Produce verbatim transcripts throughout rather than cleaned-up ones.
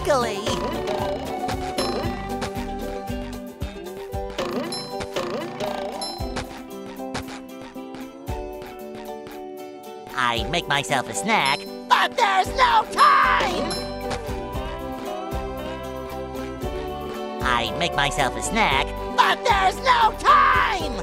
sparkly. I'd make myself a snack, but there's no time! I'd make myself a snack, but there's no time!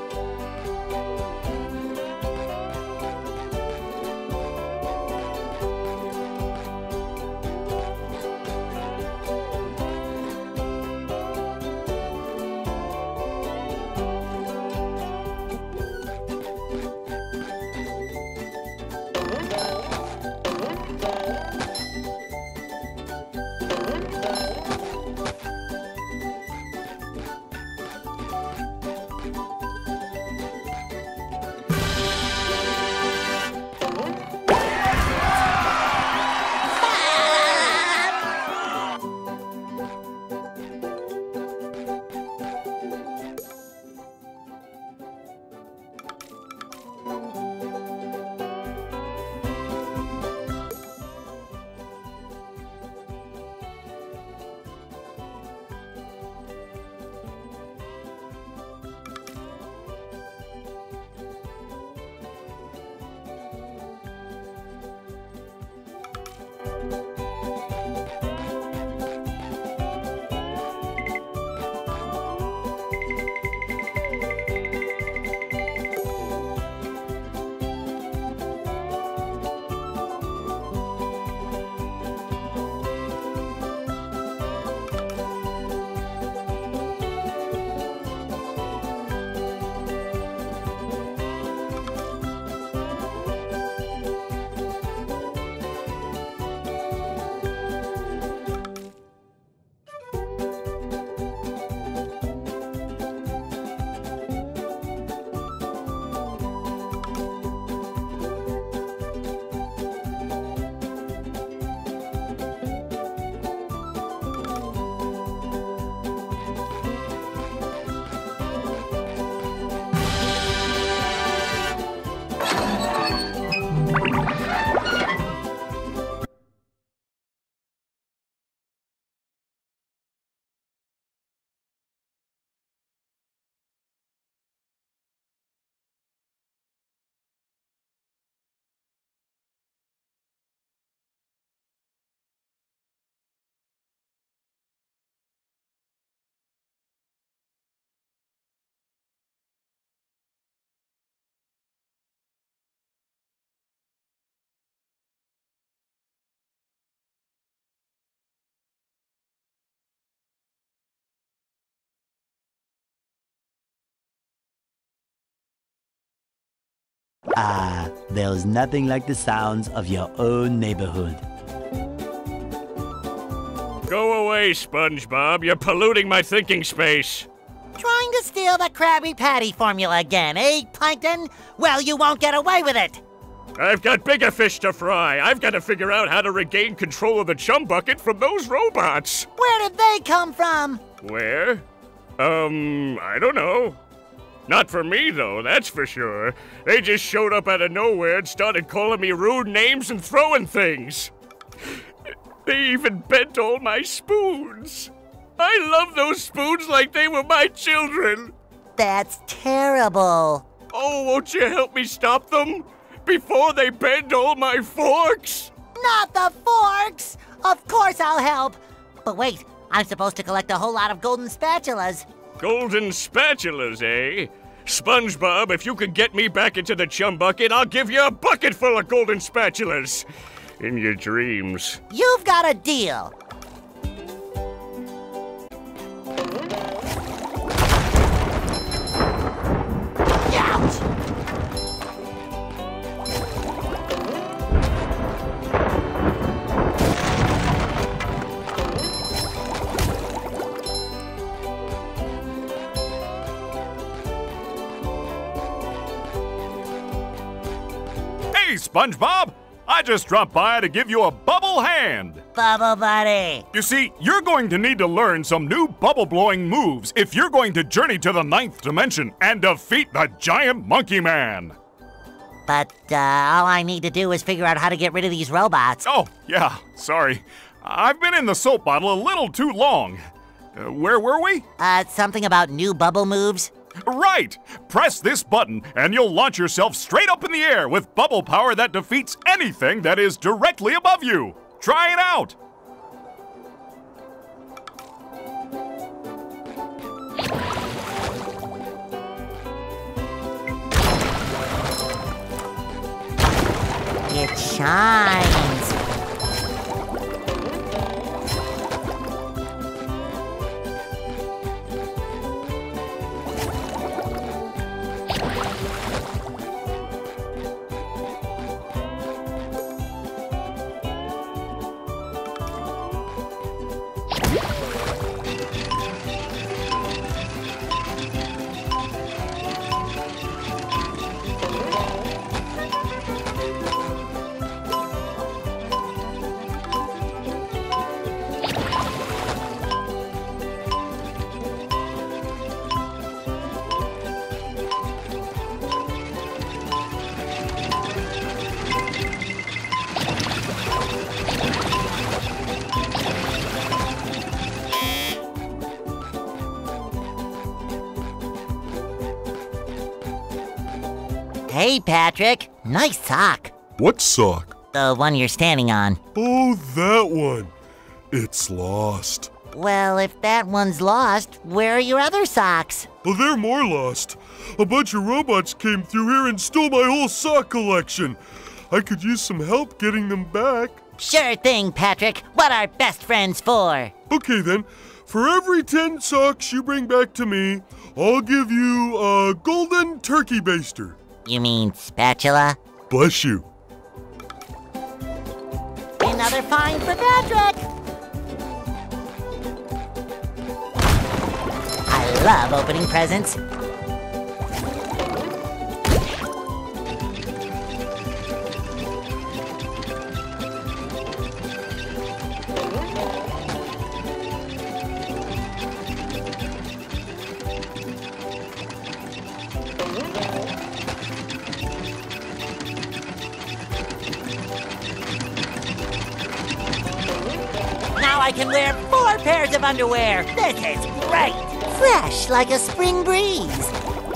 Ah, there's nothing like the sounds of your own neighborhood. Go away, SpongeBob. You're polluting my thinking space. Trying to steal the Krabby Patty formula again, eh, Plankton? Well, you won't get away with it. I've got bigger fish to fry. I've got to figure out how to regain control of the chum bucket from those robots. Where did they come from? Where? Um, I don't know. Not for me, though, that's for sure. They just showed up out of nowhere and started calling me rude names and throwing things. They even bent all my spoons. I love those spoons like they were my children. That's terrible. Oh, won't you help me stop them? Before they bend all my forks? Not the forks! Of course I'll help. But wait, I'm supposed to collect a whole lot of golden spatulas. Golden spatulas, eh? SpongeBob, if you could get me back into the chum bucket, I'll give you a bucket full of golden spatulas. In your dreams. You've got a deal. Ouch! Hey, SpongeBob! I just dropped by to give you a bubble hand. Bubble Buddy. You see, you're going to need to learn some new bubble-blowing moves if you're going to journey to the ninth dimension and defeat the giant monkey man. But uh, all I need to do is figure out how to get rid of these robots. Oh, yeah, sorry. I've been in the soap bottle a little too long. Uh, where were we? Uh, something about new bubble moves? Right! Press this button and you'll launch yourself straight up in the air with bubble power that defeats anything that is directly above you. Try it out! It shines. Hey, Patrick. Nice sock. What sock? The one you're standing on. Oh, that one. It's lost. Well, if that one's lost, where are your other socks? Oh, they're more lost. A bunch of robots came through here and stole my whole sock collection. I could use some help getting them back. Sure thing, Patrick. What are best friends for? Okay, then. For every ten socks you bring back to me, I'll give you a golden turkey baster. You mean spatula? Bless you. Another find for Patrick! I love opening presents. Now I can wear four pairs of underwear. This is great. Fresh like a spring breeze.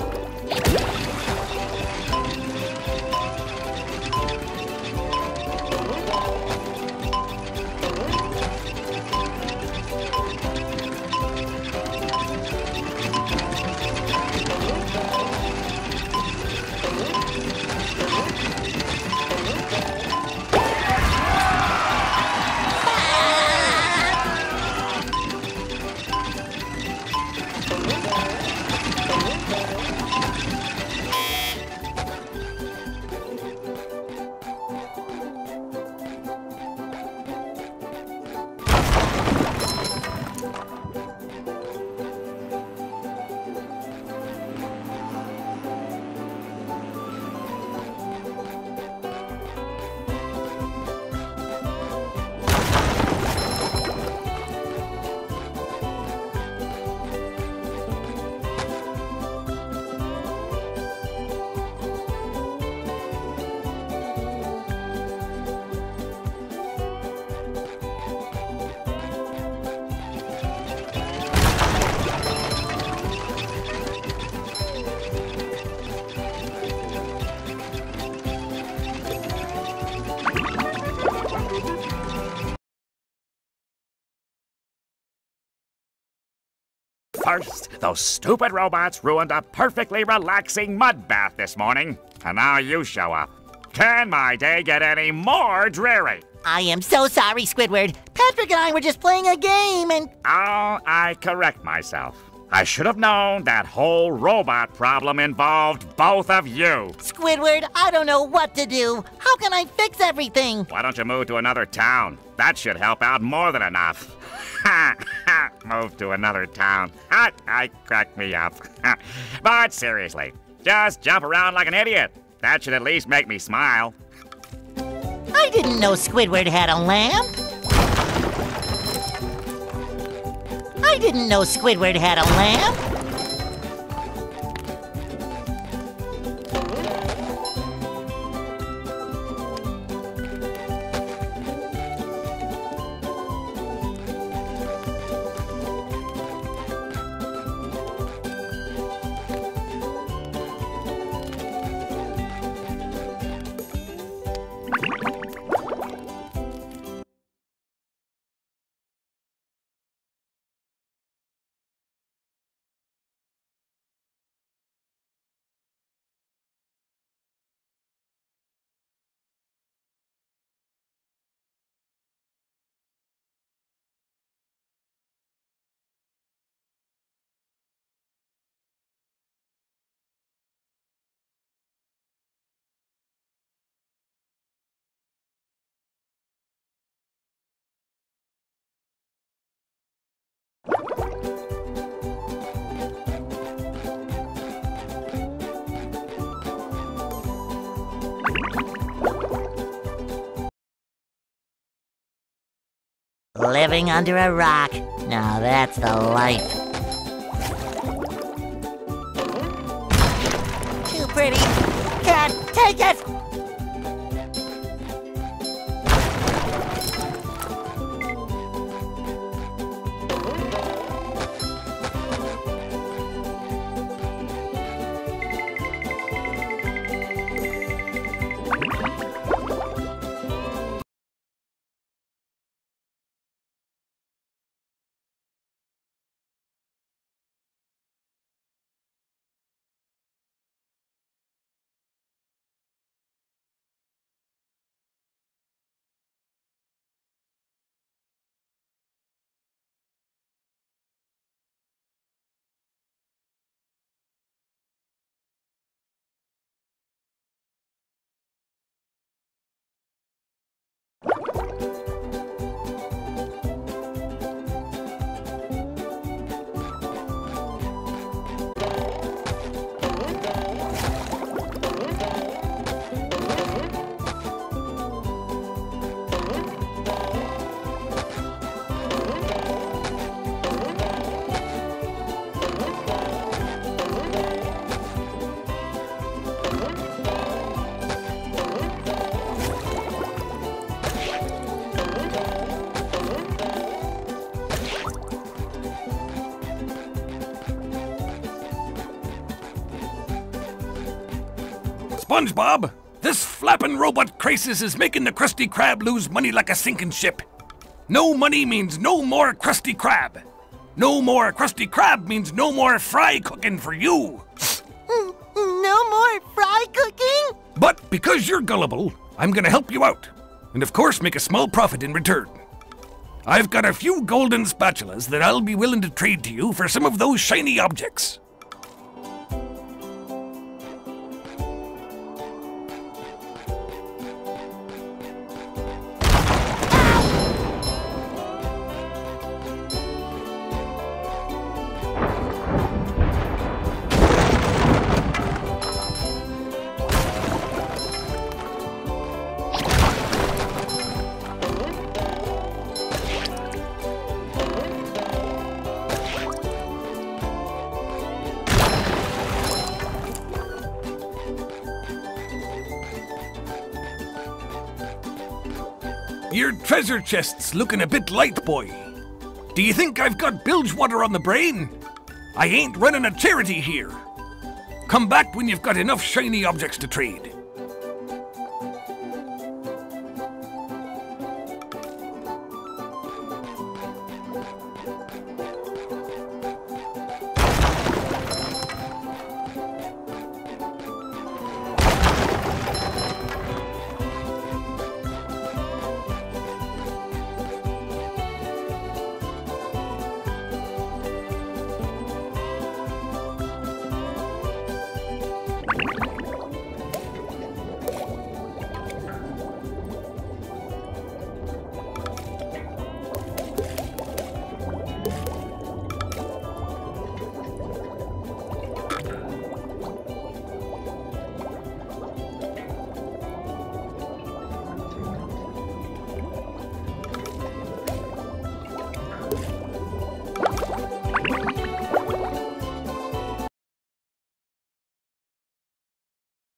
First, those stupid robots ruined a perfectly relaxing mud bath this morning. And now you show up. Can my day get any more dreary? I am so sorry, Squidward. Patrick and I were just playing a game and... Oh, I correct myself. I should have known that whole robot problem involved both of you. Squidward, I don't know what to do. How can I fix everything? Why don't you move to another town? That should help out more than enough. Ha ha! Move to another town. Ha! I crack me up. But seriously, just jump around like an idiot. That should at least make me smile. I didn't know Squidward had a lamp. I didn't know Squidward had a lamp. Living under a rock. Now that's the life. Too pretty. Can't take it! SpongeBob, this flappin' robot crisis is making the Krusty Krab lose money like a sinking ship. No money means no more Krusty Krab. No more Krusty Krab means no more fry cooking for you. No more fry cooking? But because you're gullible, I'm gonna help you out. And of course make a small profit in return. I've got a few golden spatulas that I'll be willing to trade to you for some of those shiny objects. Your treasure chest's looking a bit light, boy. Do you think I've got bilge water on the brain? I ain't running a charity here. Come back when you've got enough shiny objects to trade.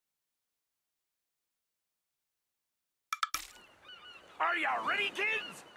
Are you ready, kids?